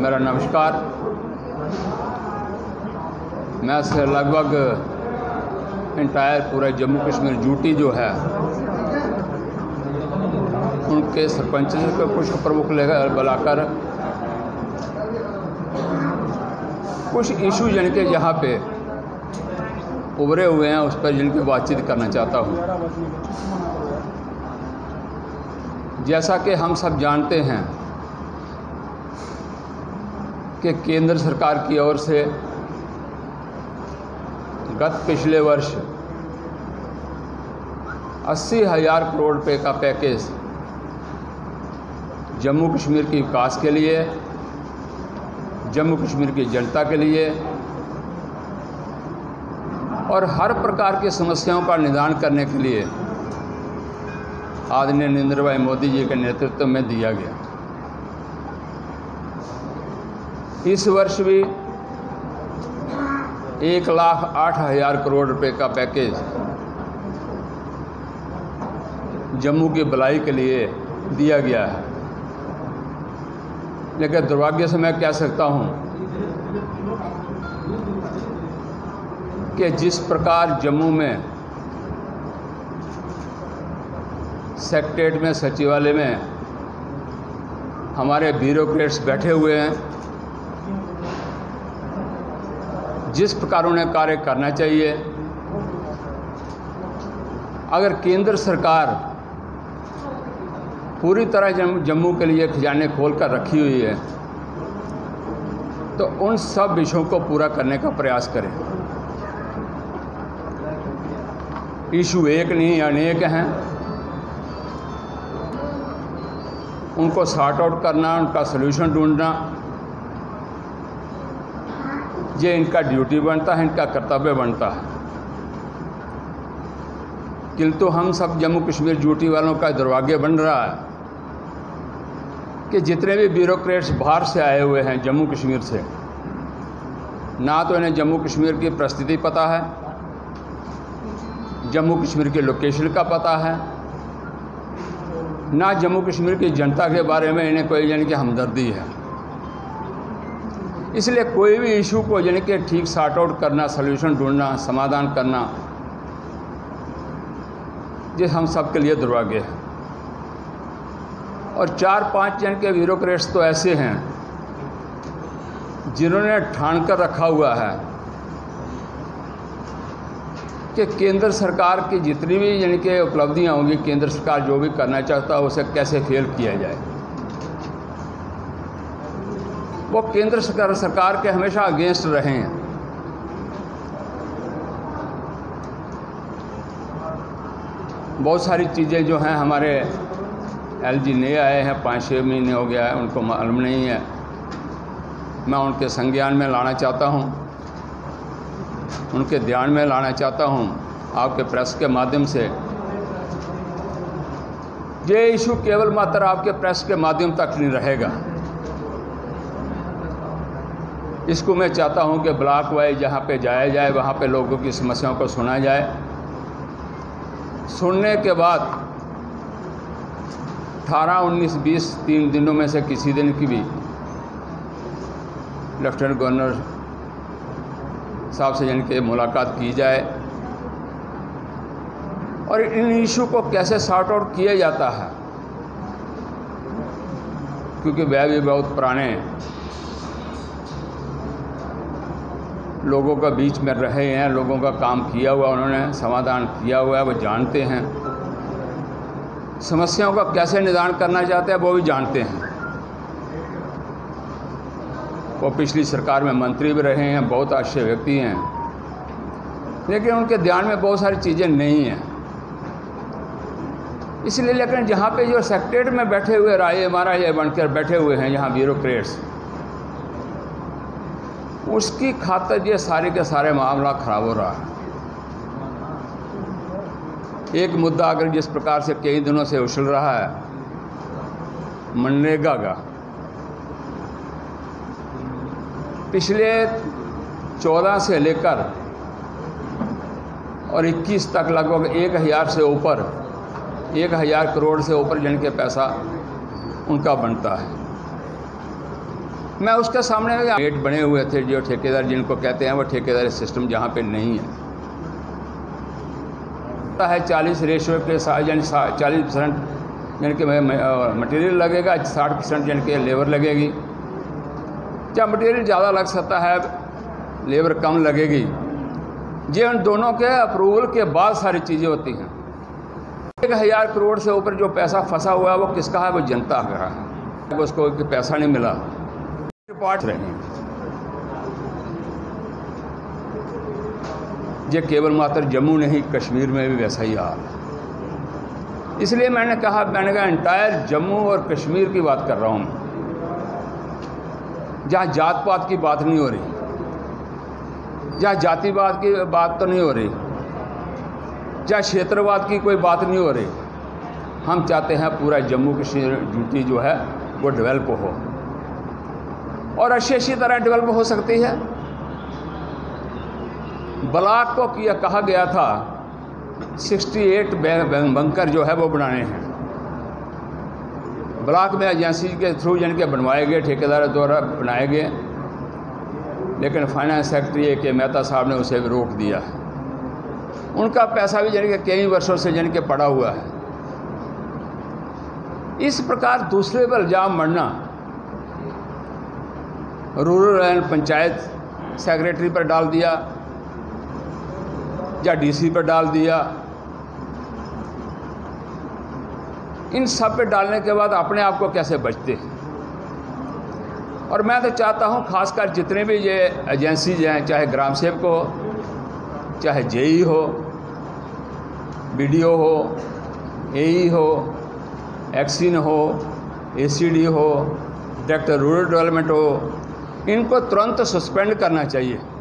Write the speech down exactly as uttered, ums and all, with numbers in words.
मेरा नमस्कार। मैं से लगभग इंटायर पूरा जम्मू कश्मीर ड्यूटी जो है उनके सरपंच को कुछ प्रमुख बुलाकर कुछ इशू जिनके जहाँ पे उभरे हुए हैं उस पर जिनकी बातचीत करना चाहता हूँ। जैसा कि हम सब जानते हैं कि केंद्र सरकार की ओर से गत पिछले वर्ष अस्सी हज़ार करोड़ रुपए का पैकेज जम्मू कश्मीर के विकास के लिए, जम्मू कश्मीर की जनता के लिए और हर प्रकार की समस्याओं का निदान करने के लिए आदरणीय नरेंद्र भाई मोदी जी के नेतृत्व में दिया गया। इस वर्ष भी एक लाख आठ हज़ार करोड़ रुपए का पैकेज जम्मू की भलाई के लिए दिया गया है। लेकिन दुर्भाग्य से मैं कह सकता हूं कि जिस प्रकार जम्मू में सेक्रेटेरिएट में, सचिवालय में हमारे ब्यूरोक्रेट्स बैठे हुए हैं, जिस प्रकार उन्हें कार्य करना चाहिए, अगर केंद्र सरकार पूरी तरह जम्मू के लिए खजाने खोल कर रखी हुई है तो उन सब विषयों को पूरा करने का प्रयास करें। इशू एक नहीं अनेक हैं, उनको सॉर्ट आउट करना, उनका सलूशन ढूंढना ये इनका ड्यूटी बनता है, इनका कर्तव्य बनता है। किंतु हम सब जम्मू कश्मीर ड्यूटी वालों का दुर्भाग्य बन रहा है कि जितने भी ब्यूरोक्रेट्स बाहर से आए हुए हैं जम्मू कश्मीर से, ना तो इन्हें जम्मू कश्मीर की परिस्थिति पता है, जम्मू कश्मीर के लोकेशन का पता है, ना जम्मू कश्मीर की जनता के बारे में इन्हें कोई यानी कि हमदर्दी है। इसलिए कोई भी इशू को यानी कि ठीक सॉर्ट आउट करना, सलूशन ढूंढना, समाधान करना ये हम सब के लिए दुर्भाग्य है। और चार पांच जन के ब्यूरोक्रेट्स तो ऐसे हैं जिन्होंने ठान कर रखा हुआ है कि केंद्र सरकार की जितनी भी यानी कि उपलब्धियां होंगी, केंद्र सरकार जो भी करना चाहता है उसे कैसे फेल किया जाए। वो केंद्र सरकार सरकार के हमेशा अगेंस्ट रहे हैं। बहुत सारी चीज़ें जो हैं हमारे एल जी नए आए हैं, पाँच छः महीने हो गया है, उनको मालूम नहीं है। मैं उनके संज्ञान में लाना चाहता हूं, उनके ध्यान में लाना चाहता हूं आपके प्रेस के माध्यम से। ये इशू केवल मात्र आपके प्रेस के माध्यम तक नहीं रहेगा। इसको मैं चाहता हूं कि ब्लॉक वाइज जहां पे जाया जाए वहां पे लोगों की समस्याओं को सुना जाए। सुनने के बाद अठारह, उन्नीस, बीस तीन दिनों में से किसी दिन की भी लेफ्टिनेंट गवर्नर साहब से जिनके मुलाकात की जाए और इन इशू को कैसे सॉर्ट आउट किया जाता है, क्योंकि वह भी बहुत पुराने लोगों का बीच में रहे हैं, लोगों का काम किया हुआ, उन्होंने समाधान किया हुआ है, वो जानते हैं। समस्याओं का कैसे निदान करना चाहते हैं वो भी जानते हैं। वो पिछली सरकार में मंत्री भी रहे हैं, बहुत अच्छे व्यक्ति हैं, लेकिन उनके ध्यान में बहुत सारी चीज़ें नहीं हैं। इसलिए लेकिन जहाँ पे जो सेक्रेटेरिएट में बैठे हुए राजे महाराजे बनकर बैठे हुए हैं यहाँ ब्यूरोक्रेट्स, उसकी खातिर ये सारे के सारे मामला खराब हो रहा है। एक मुद्दा अगर जिस प्रकार से कई दिनों से उछल रहा है मनरेगा का, पिछले चौदह से लेकर और इक्कीस तक लगभग एक हज़ार से ऊपर एक हज़ार करोड़ से ऊपर जन के पैसा उनका बनता है। मैं उसके सामने रेट बने हुए थे जो ठेकेदार जिनको कहते हैं, वो ठेकेदारी सिस्टम जहाँ पे नहीं है है चालीस रेशियो के साथ, यानी चालीस परसेंट यानी कि मटेरियल लगेगा, साठ परसेंट यानी कि लेबर लगेगी। क्या मटेरियल ज़्यादा लग सकता है, लेबर कम लगेगी, ये उन दोनों के अप्रूवल के बाद सारी चीज़ें होती हैं। एक हज़ार करोड़ से ऊपर जो पैसा फंसा हुआ है वो किसका है? वो जनता का है, उसको पैसा नहीं मिला। पार्ट रहे ये केवल मात्र जम्मू नहीं, कश्मीर में भी वैसा ही हाल है। इसलिए मैंने कहा मैंने कहा एंटायर जम्मू और कश्मीर की बात कर रहा हूँ, जहाँ जात पात की बात नहीं हो रही, जहाँ जातिवाद की बात तो नहीं हो रही, जहाँ क्षेत्रवाद की कोई बात नहीं हो रही। हम चाहते हैं पूरा जम्मू कश्मीर यूटी जो है वो डेवलप हो, और अच्छी अच्छी तरह डेवलप हो सकती है। ब्लॉक को किया कहा गया था अड़सठ बंकर जो है वो बनाने हैं, ब्लॉक में एजेंसी के थ्रू यानी कि बनवाए गए, ठेकेदारों द्वारा बनाए गए, लेकिन फाइनेंस सेक्रेटरी ए के मेहता साहब ने उसे भी रोक दिया है। उनका पैसा भी यानी कि कई वर्षों से यानी कि पड़ा हुआ है। इस प्रकार दूसरे पर इल्जाम मरना, रूरल एंड पंचायत सेक्रेटरी पर डाल दिया या डीसी पर डाल दिया, इन सब पे डालने के बाद अपने आप को कैसे बचते हैं। और मैं तो चाहता हूं खासकर जितने भी ये एजेंसीज हैं, चाहे ग्राम सेवक हो, चाहे जेई हो, बीडीओ हो, एई हो, एक्सिन हो, एसीडी हो, डायरेक्टर रूरल डेवलपमेंट हो, इनको तुरंत सस्पेंड करना चाहिए।